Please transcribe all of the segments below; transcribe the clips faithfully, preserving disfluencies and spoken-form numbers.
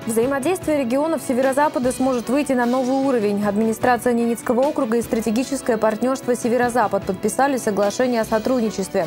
Взаимодействие регионов Северо-Запада сможет выйти на новый уровень. Администрация Ненецкого округа и стратегическое партнерство «Северо-Запад» подписали соглашение о сотрудничестве.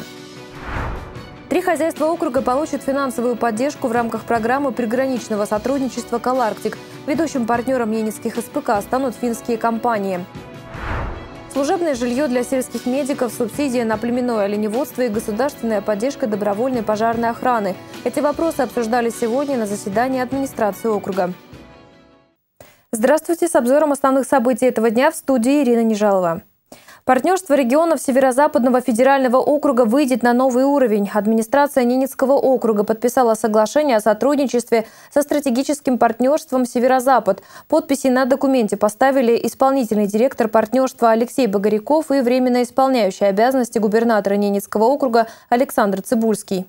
Три хозяйства округа получат финансовую поддержку в рамках программы приграничного сотрудничества «Коларктик». Ведущим партнером ненецких эс пэ ка станут финские компании. Служебное жилье для сельских медиков, субсидия на племенное оленеводство и государственная поддержка добровольной пожарной охраны. Эти вопросы обсуждались сегодня на заседании администрации округа. Здравствуйте! С обзором основных событий этого дня в студии Ирина Нежалова. Партнерство регионов Северо-Западного федерального округа выйдет на новый уровень. Администрация Ненецкого округа подписала соглашение о сотрудничестве со стратегическим партнерством «Северо-Запад». Подписи на документе поставили исполнительный директор партнерства Алексей Богоряков и временно исполняющий обязанности губернатора Ненецкого округа Александр Цибульский.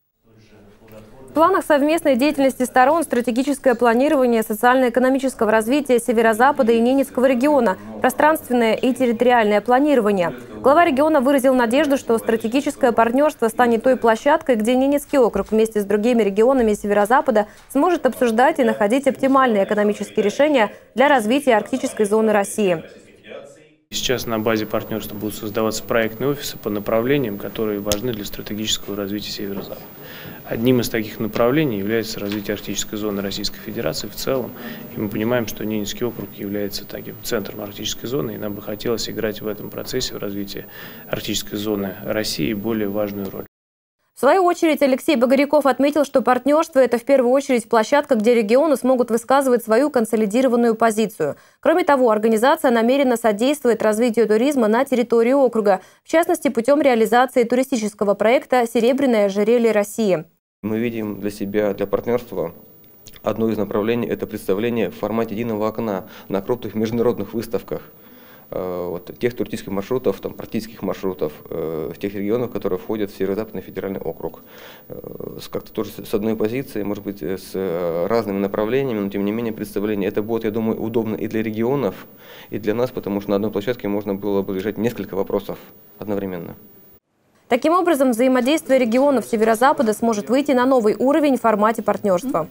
В планах совместной деятельности сторон стратегическое планирование социально-экономического развития Северо-Запада и Ненецкого региона, пространственное и территориальное планирование. Глава региона выразил надежду, что стратегическое партнерство станет той площадкой, где Ненецкий округ вместе с другими регионами Северо-Запада сможет обсуждать и находить оптимальные экономические решения для развития арктической зоны России. Сейчас на базе партнерства будут создаваться проектные офисы по направлениям, которые важны для стратегического развития Северо-Запада. Одним из таких направлений является развитие арктической зоны Российской Федерации в целом. И мы понимаем, что Ненецкий округ является таким центром арктической зоны, и нам бы хотелось играть в этом процессе в развитии арктической зоны России более важную роль. В свою очередь Алексей Богоряков отметил, что партнерство – это в первую очередь площадка, где регионы смогут высказывать свою консолидированную позицию. Кроме того, организация намерена содействовать развитию туризма на территории округа, в частности, путем реализации туристического проекта «Серебряное ожерелье России». Мы видим для себя, для партнерства, одно из направлений – это представление в формате единого окна на крупных международных выставках. Вот, тех туристических маршрутов, там, арктических маршрутов, э, в тех регионах, которые входят в Северо-Западный федеральный округ. Э, как-то тоже с одной позиции, может быть, с э, разными направлениями, но тем не менее представление. Это будет, я думаю, удобно и для регионов, и для нас, потому что на одной площадке можно было бы решать несколько вопросов одновременно. Таким образом, взаимодействие регионов Северо-Запада сможет выйти на новый уровень в формате партнерства.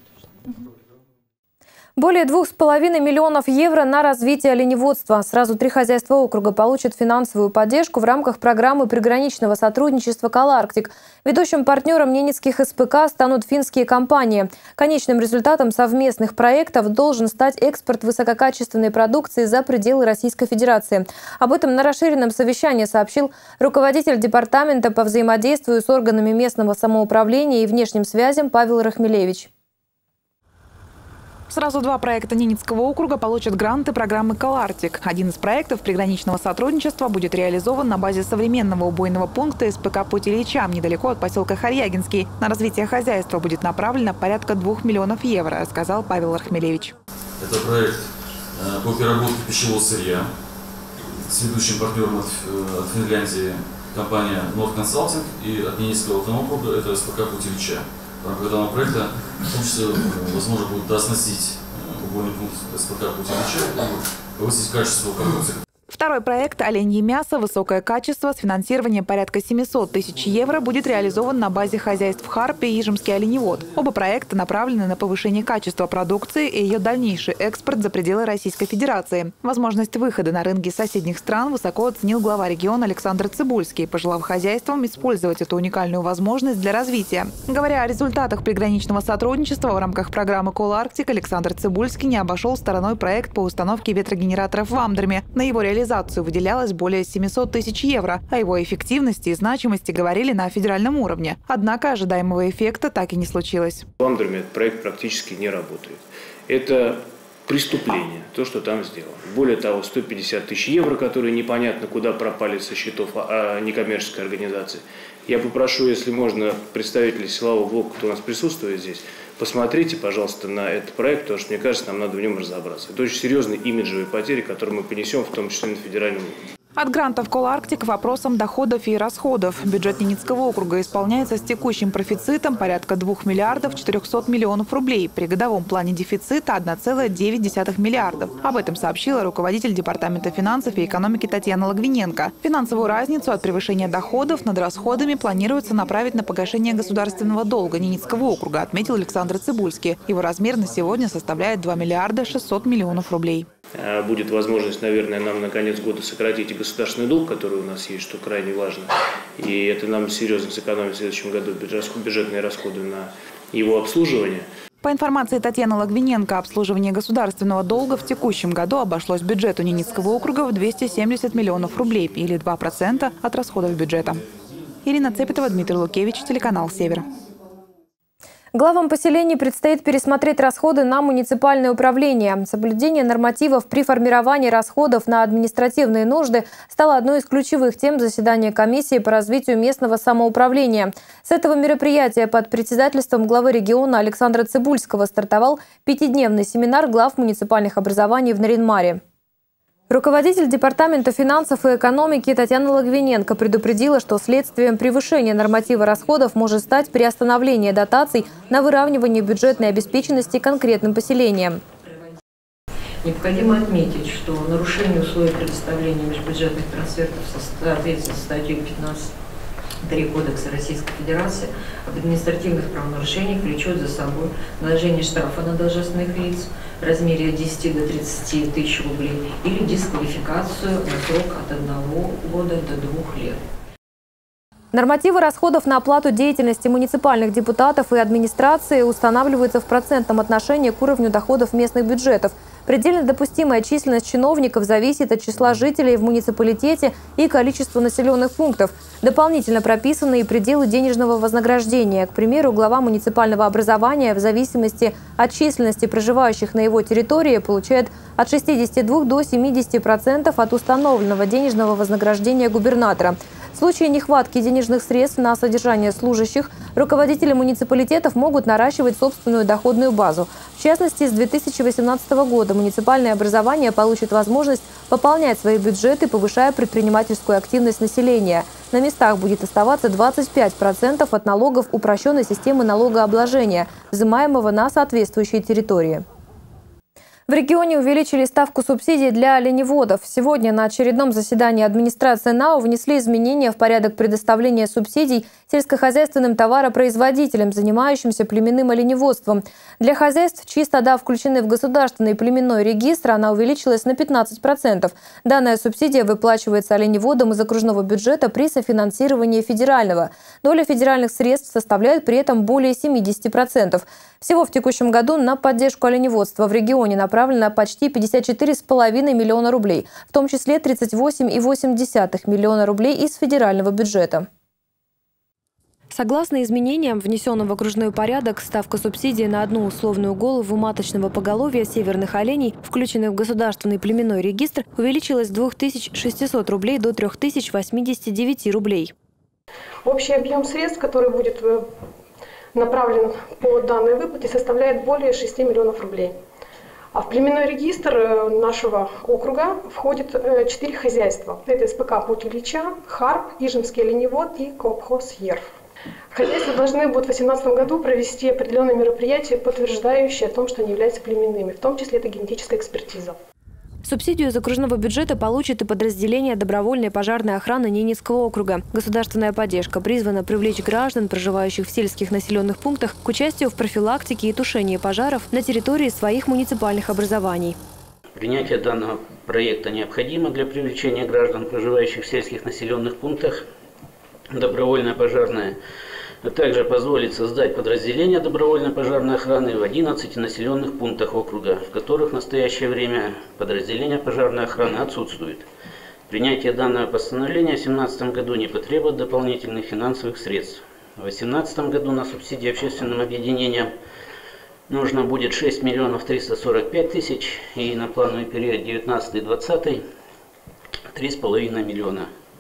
Более двух с половиной миллионов евро на развитие оленеводства. Сразу три хозяйства округа получат финансовую поддержку в рамках программы приграничного сотрудничества «Коларктик». Ведущим партнером ненецких эс пэ ка станут финские компании. Конечным результатом совместных проектов должен стать экспорт высококачественной продукции за пределы Российской Федерации. Об этом на расширенном совещании сообщил руководитель департамента по взаимодействию с органами местного самоуправления и внешним связям Павел Рахмелевич. Сразу два проекта Ненецкого округа получат гранты программы «Коларктик». Один из проектов приграничного сотрудничества будет реализован на базе современного убойного пункта эс пэ ка «Путь Ильича» недалеко от поселка Харьягинский. На развитие хозяйства будет направлено порядка двух миллионов евро, сказал Павел Рахмелевич. Это проект по переработке пищевого сырья с ведущим партнером от Финляндии компания North Consulting и от Ненецкого округа это эс пэ ка «Путь Ильича». В рамках данного проекта, в том числе, возможно будет дооснастить убойный пункт эс пэ ка «Путь Ильича» и повысить качество продукции. Второй проект «Оленье мясо. Высокое качество» с финансированием порядка семисот тысяч евро будет реализован на базе хозяйств «Харпи» и «Ижемский оленевод». Оба проекта направлены на повышение качества продукции и ее дальнейший экспорт за пределы Российской Федерации. Возможность выхода на рынки соседних стран высоко оценил глава региона Александр Цибульский, пожелав хозяйствам использовать эту уникальную возможность для развития. Говоря о результатах приграничного сотрудничества в рамках программы «Коларктик», Александр Цибульский не обошел стороной проект по установке ветрогенераторов в Амдроме. На его реализацию выделялось более семисот тысяч евро. О его эффективности и значимости говорили на федеральном уровне. Однако ожидаемого эффекта так и не случилось. В Амдроме этот проект практически не работает. Это преступление, то, что там сделано. Более того, сто пятьдесят тысяч евро, которые непонятно куда пропали со счетов а некоммерческой организации. Я попрошу, если можно, представителей силового блока, кто у нас присутствует здесь, посмотрите, пожалуйста, на этот проект, потому что, мне кажется, нам надо в нем разобраться. Это очень серьезные имиджевые потери, которые мы понесем, в том числе на федеральном уровне. От грантов «Коларктик» к вопросам доходов и расходов. Бюджет Ненецкого округа исполняется с текущим профицитом порядка двух миллиардов четырехсот миллионов рублей. При годовом плане дефицита одна целая девять десятых миллиардов. Об этом сообщила руководитель Департамента финансов и экономики Татьяна Логвиненко. Финансовую разницу от превышения доходов над расходами планируется направить на погашение государственного долга Ненецкого округа, отметил Александр Цибульский. Его размер на сегодня составляет два миллиарда шестьсот миллионов рублей. Будет возможность, наверное, нам на конец года сократить и государственный долг, который у нас есть, что крайне важно. И это нам серьезно сэкономит в следующем году бюджетные расходы на его обслуживание. По информации Татьяны Логвиненко, обслуживание государственного долга в текущем году обошлось бюджету Ненецкого округа в двести семьдесят миллионов рублей или два процента от расходов бюджета. Ирина Цепетова, Дмитрий Лукевич, телеканал «Север». Главам поселений предстоит пересмотреть расходы на муниципальное управление. Соблюдение нормативов при формировании расходов на административные нужды стало одной из ключевых тем заседания комиссии по развитию местного самоуправления. С этого мероприятия под председательством главы региона Александра Цибульского стартовал пятидневный семинар глав муниципальных образований в Нарьян-Маре. Руководитель Департамента финансов и экономики Татьяна Логвиненко предупредила, что следствием превышения норматива расходов может стать приостановление дотаций на выравнивание бюджетной обеспеченности конкретным поселениям. Необходимо отметить, что нарушение условий предоставления межбюджетных трансфертов в соответствии с статьей пятнадцать три Кодекса Российской Федерации об административных правонарушениях влечет за собой наложение штрафа на должностных лиц в размере от десяти до тридцати тысяч рублей или дисквалификацию на срок от одного года до двух лет. Нормативы расходов на оплату деятельности муниципальных депутатов и администрации устанавливаются в процентном отношении к уровню доходов местных бюджетов. Предельно допустимая численность чиновников зависит от числа жителей в муниципалитете и количества населенных пунктов. Дополнительно прописаны и пределы денежного вознаграждения. К примеру, глава муниципального образования в зависимости от численности проживающих на его территории получает от шестидесяти двух до семидесяти процентов от установленного денежного вознаграждения губернатора. В случае нехватки денежных средств на содержание служащих, руководители муниципалитетов могут наращивать собственную доходную базу. В частности, с две тысячи восемнадцатого года муниципальное образование получит возможность пополнять свои бюджеты, повышая предпринимательскую активность населения. На местах будет оставаться двадцать пять процентов от налогов упрощенной системы налогообложения, взимаемого на соответствующей территории. В регионе увеличили ставку субсидий для оленеводов. Сегодня на очередном заседании администрации НАО внесли изменения в порядок предоставления субсидий сельскохозяйственным товаропроизводителям, занимающимся племенным оленеводством. Для хозяйств, чьи стада включены в государственный племенной регистр, она увеличилась на пятнадцать процентов. Данная субсидия выплачивается оленеводам из окружного бюджета при софинансировании федерального. Доля федеральных средств составляет при этом более семидесяти процентов. Всего в текущем году на поддержку оленеводства в регионе направлено почти пятьдесят четыре целых пять десятых миллиона рублей, в том числе тридцать восемь целых восемь десятых миллиона рублей из федерального бюджета. Согласно изменениям, внесенным в окружной порядок, ставка субсидии на одну условную голову маточного поголовья северных оленей, включенных в государственный племенной регистр, увеличилась с двух тысяч шестисот рублей до трёх тысяч восьмидесяти девяти рублей. Общий объем средств, который будет направлен по данной выплате, составляет более шести миллионов рублей. А в племенной регистр нашего округа входит четыре хозяйства. Это СПК «Путь Ильича», ХАРП, Ижемский оленевод и колхоз «Ерф». Хозяйства должны будут в две тысячи восемнадцатом году провести определенные мероприятия, подтверждающие о том, что они являются племенными, в том числе это генетическая экспертиза. Субсидию из окружного бюджета получит и подразделение добровольной пожарной охраны Ненецкого округа. Государственная поддержка призвана привлечь граждан, проживающих в сельских населенных пунктах, к участию в профилактике и тушении пожаров на территории своих муниципальных образований. Принятие данного проекта необходимо для привлечения граждан, проживающих в сельских населенных пунктах, добровольная пожарная, а также позволит создать подразделение добровольной пожарной охраны в одиннадцати населенных пунктах округа, в которых в настоящее время подразделение пожарной охраны отсутствует. Принятие данного постановления в две тысячи семнадцатом году не потребует дополнительных финансовых средств. В две тысячи восемнадцатом году на субсидии общественным объединениям нужно будет шесть миллионов триста сорок пять тысяч, и на плановый период девятнадцатый двадцатый три с половиной миллиона.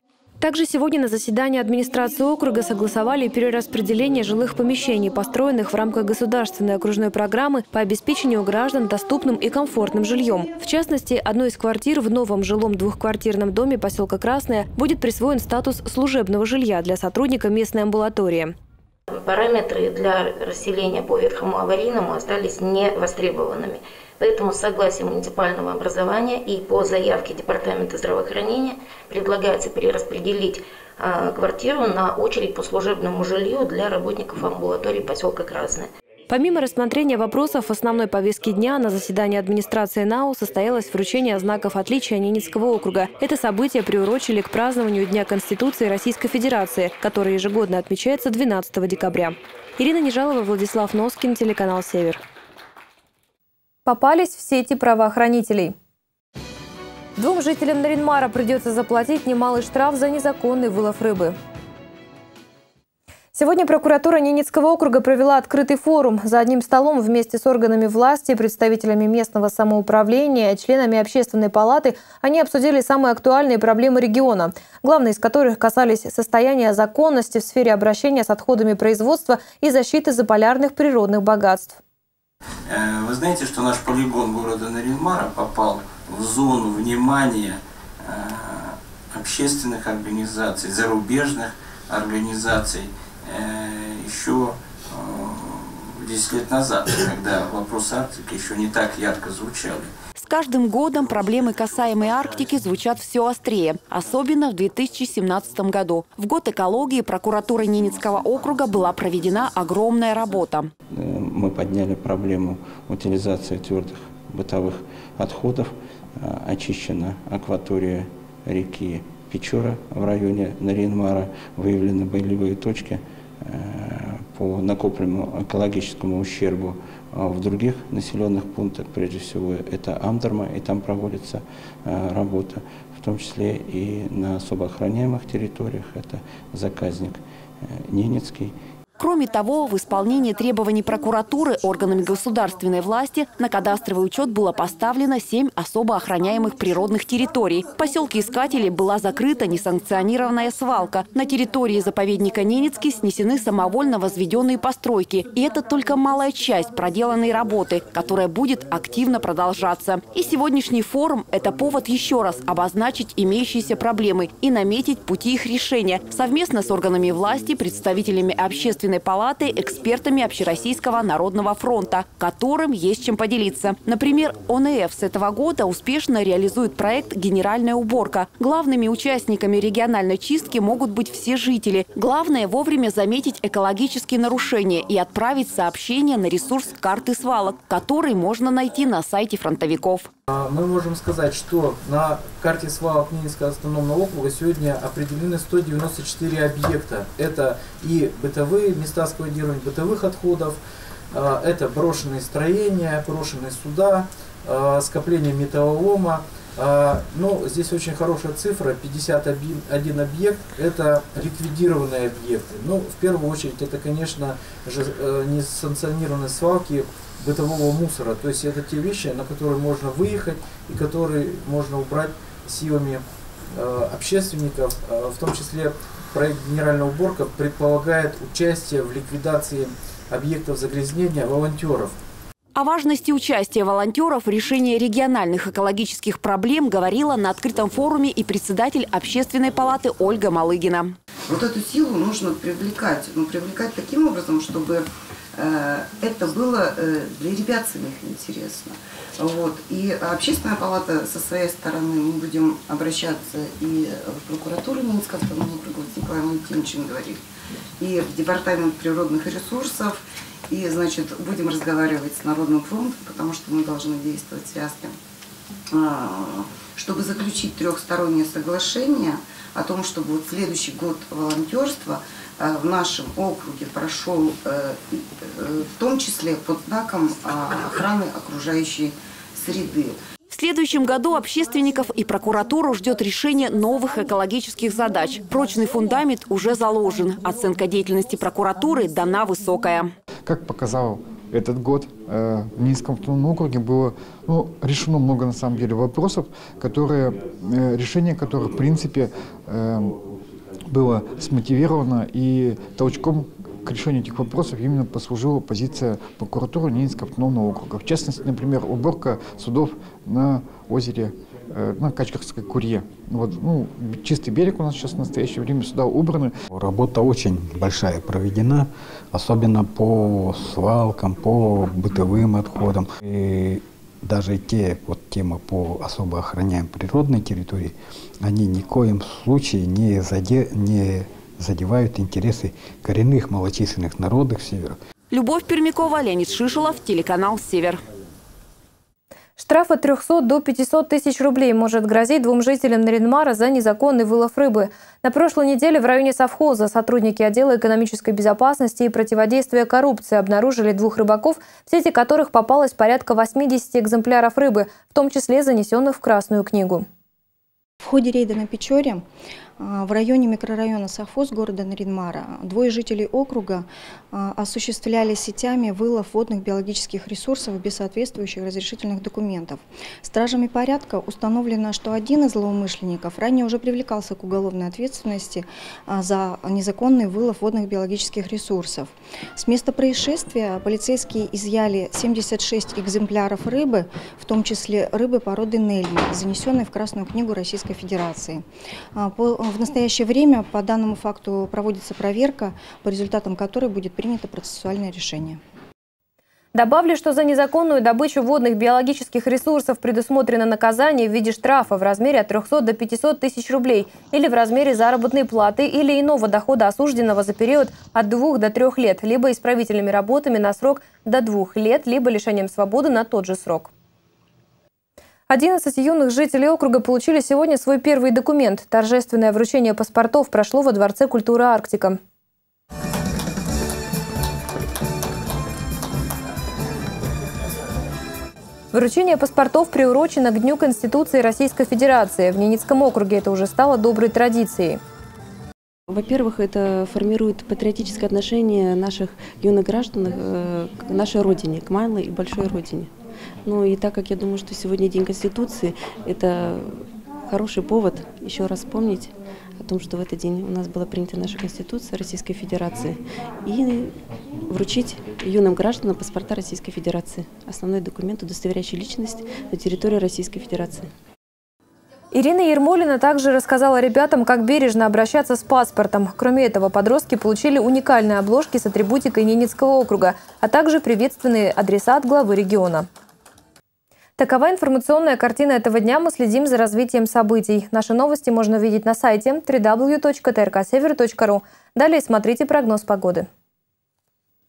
Также сегодня на заседании администрации округа согласовали перераспределение жилых помещений, построенных в рамках государственной окружной программы по обеспечению граждан доступным и комфортным жильем. В частности, одной из квартир в новом жилом двухквартирном доме поселка Красное будет присвоен статус служебного жилья для сотрудника местной амбулатории. Параметры для расселения по верхнему аварийному остались не востребованными. Поэтому с согласия муниципального образования и по заявке Департамента здравоохранения предлагается перераспределить э, квартиру на очередь по служебному жилью для работников амбулатории поселка Красное. Помимо рассмотрения вопросов основной повестки дня, на заседании администрации НАУ состоялось вручение знаков отличия Ненецкого округа. Это событие приурочили к празднованию Дня Конституции Российской Федерации, который ежегодно отмечается двенадцатого декабря. Ирина Нежалова, Владислав Носкин, телеканал «Север». Попались в сети правоохранителей. Двум жителям Наринмара придется заплатить немалый штраф за незаконный вылов рыбы. Сегодня прокуратура Ненецкого округа провела открытый форум. За одним столом вместе с органами власти, представителями местного самоуправления, членами общественной палаты они обсудили самые актуальные проблемы региона, главные из которых касались состояния законности в сфере обращения с отходами производства и защиты заполярных природных богатств. Вы знаете, что наш полигон города Наринмара попал в зону внимания общественных организаций, зарубежных организаций еще десять лет назад, когда вопросы Арктики еще не так ярко звучали. С каждым годом проблемы, касаемые Арктики, звучат все острее, особенно в две тысячи семнадцатом году. В год экологии прокуратурой Ненецкого округа была проведена огромная работа. Мы подняли проблему утилизации твердых бытовых отходов. Очищена акватория реки Печора в районе Наринмара. Выявлены болевые точки по накопленному экологическому ущербу в других населенных пунктах. Прежде всего это Амдарма, и там проводится работа, в том числе и на особо охраняемых территориях. Это заказник Ненецкий. Кроме того, в исполнении требований прокуратуры органами государственной власти на кадастровый учет было поставлено семь особо охраняемых природных территорий. В поселке Искателей была закрыта несанкционированная свалка. На территории заповедника Ненецкий снесены самовольно возведенные постройки. И это только малая часть проделанной работы, которая будет активно продолжаться. И сегодняшний форум – это повод еще раз обозначить имеющиеся проблемы и наметить пути их решения совместно с органами власти, представителями общественной палаты, экспертами Общероссийского народного фронта, которым есть чем поделиться. Например, О Н Ф с этого года успешно реализует проект «Генеральная уборка». Главными участниками региональной чистки могут быть все жители. Главное – вовремя заметить экологические нарушения и отправить сообщение на ресурс карты свалок, который можно найти на сайте фронтовиков. Мы можем сказать, что на карте свалок Ненецкого автономного округа сегодня определены сто девяносто четыре объекта. Это и бытовые места складирования бытовых отходов, это брошенные строения, брошенные суда, скопление металлолома. Но здесь очень хорошая цифра, пятьдесят один объект – это ликвидированные объекты. Ну, в первую очередь, это, конечно же, несанкционированные свалки бытового мусора. То есть это те вещи, на которые можно выехать и которые можно убрать силами э, общественников. Э, в том числе проект «Генеральная уборка» предполагает участие в ликвидации объектов загрязнения волонтеров. О важности участия волонтеров в решении региональных экологических проблем говорила на открытом форуме и председатель общественной палаты Ольга Малыгина. Вот эту силу нужно привлекать, ну, привлекать таким образом, чтобы э, это было э, для ребят самих интересно. Вот. И общественная палата со своей стороны, мы будем обращаться и в прокуратуру Ненецкого автономного округа, с Николаем Валентиновичем говорили, и в департамент природных ресурсов. И, значит, будем разговаривать с Народным фронтом, потому что мы должны действовать связкой, чтобы заключить трехстороннее соглашение о том, чтобы вот следующий год волонтерства в нашем округе прошел в том числе под знаком охраны окружающей среды. В следующем году общественников и прокуратуру ждет решение новых экологических задач. Прочный фундамент уже заложен. Оценка деятельности прокуратуры дана высокая. Как показал этот год, в Ненецком автономном округе было ну, решено много на самом деле вопросов, которые, решение которых в принципе было смотивировано, и толчком к решению этих вопросов именно послужила позиция прокуратуры Ненецкого автономного округа. В частности, например, уборка судов на озере, э, на Качкарской Курье. Вот, ну, чистый берег у нас сейчас в настоящее время, суда убраны. Работа очень большая проведена, особенно по свалкам, по бытовым отходам. И даже те вот темы по особо охраняемой природной территории, они ни в коем случае не, заде, не задевают интересы коренных малочисленных народов Севера. Любовь Пермякова, Леонид Шишелов, телеканал «Север». Штраф от трёхсот до пятисот тысяч рублей может грозить двум жителям Нарьян-Мара за незаконный вылов рыбы. На прошлой неделе в районе совхоза сотрудники отдела экономической безопасности и противодействия коррупции обнаружили двух рыбаков, в сети которых попалось порядка восьмидесяти экземпляров рыбы, в том числе занесенных в Красную книгу. В ходе рейда на Печоре в районе микрорайона совхоз города Нарьян-Мара двое жителей округа осуществляли сетями вылов водных биологических ресурсов без соответствующих разрешительных документов. Стражами порядка установлено, что один из злоумышленников ранее уже привлекался к уголовной ответственности за незаконный вылов водных биологических ресурсов. С места происшествия полицейские изъяли семьдесят шесть экземпляров рыбы, в том числе рыбы породы Нельми, занесенной в Красную книгу Российской Федерации. В настоящее время по данному факту проводится проверка, по результатам которой будет принято процессуальное решение. Добавлю, что за незаконную добычу водных биологических ресурсов предусмотрено наказание в виде штрафа в размере от трёхсот до пятисот тысяч рублей или в размере заработной платы или иного дохода осужденного за период от двух до трех лет, либо исправительными работами на срок до двух лет, либо лишением свободы на тот же срок. одиннадцать юных жителей округа получили сегодня свой первый документ. Торжественное вручение паспортов прошло во Дворце культуры «Арктика». Вручение паспортов приурочено к Дню Конституции Российской Федерации. В Ненецком округе это уже стало доброй традицией. Во-первых, это формирует патриотическое отношение наших юных граждан к нашей родине, к малой и большой родине. Ну и так как я думаю, что сегодня День Конституции, это хороший повод еще раз вспомнить о том, что в этот день у нас была принята наша Конституция Российской Федерации, и вручить юным гражданам паспорта Российской Федерации, основной документ, удостоверяющий личность на территории Российской Федерации. Ирина Ермолина также рассказала ребятам, как бережно обращаться с паспортом. Кроме этого, подростки получили уникальные обложки с атрибутикой Ненецкого округа, а также приветственный адресат главы региона. Такова информационная картина этого дня. Мы следим за развитием событий. Наши новости можно увидеть на сайте дабл ю дабл ю дабл ю точка тэ эр ка север точка ру. Далее смотрите прогноз погоды.